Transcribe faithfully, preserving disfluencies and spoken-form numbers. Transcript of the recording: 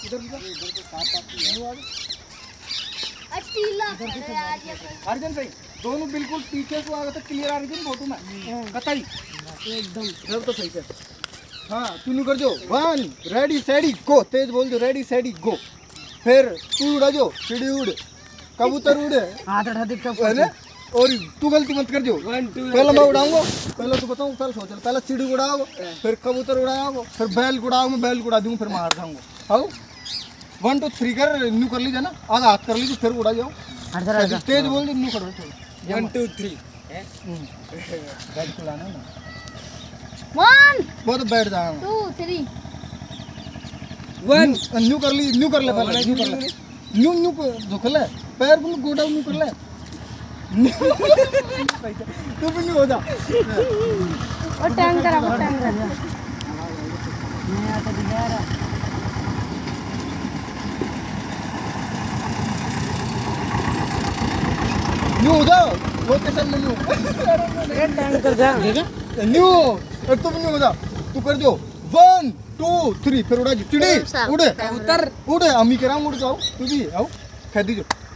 इधर इधर तो साफ आती है अटीला यार ये अर्जन भाई दोनों बिल्कुल पीछे को आगे तक क्लियर आ रही थी फोटो में कतई एकदम जब तो सही से हाँ तू कर जो वन रेडी सेडी गो तेज बोल जो रेडी सेडी गो फिर तू उड़ा जो चिड़ी उड़ कबूतर उड़े हाथ उठा दे है ना और तू गलती मत कर जो पहले मैं उड़ाऊंगा पहले तू बताऊँ पहले सोच पहले चिड़ी उड़ाओ फिर कबूतर उड़ाओ फिर बैल उड़ाओ मैं बैल उड़ा दूँ फिर मार जाऊंगा हाँ वन टू थ्री कर न्यू कर लीजिए ना आधा हाथ कर लीजिए फिर उड़ा जाओ तेज बोल दो न्यू करो वन टू थ्री बैठ खुलाना ना वन वो तो बैठ जाओ टू थ्री वन न्यू कर ली न्यू कर ले पहले न्यू कर ले न्यू न्यू झुक ले पैर को गोड़ा न्यू कर ले तू भी न्यू हो जा वो टांग करा वो टांग करा मैं आता दिखा रहा न्यू हो जाओ वो कैसे न्यू ये टांग कर जा ठीक है न्यू और तुम न्यू हो जा तू कर जो वन टू थ्री फिर उड़ा चिड़ी उड़े उतर उड़े अम्मी के राम उड़ जाओ तू भी आओ कह दीजिए